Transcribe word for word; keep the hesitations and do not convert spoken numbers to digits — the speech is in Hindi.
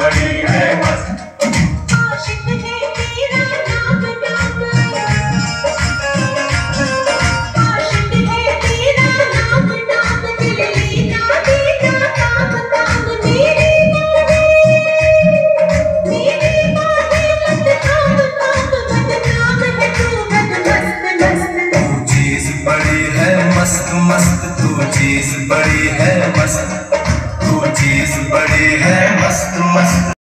बड़ी है मस्त। आशिक है तेरा नाम नाम, आशिक है तेरा नाम नाम, दिल लेना देना काम काम। मेरी बातें मेरी बातें मत काम काम, बदनाम है तू बद मस्त मस्त। तू चीज बड़ी है मस्त मस्त, तू चीज बड़ी है मस्त।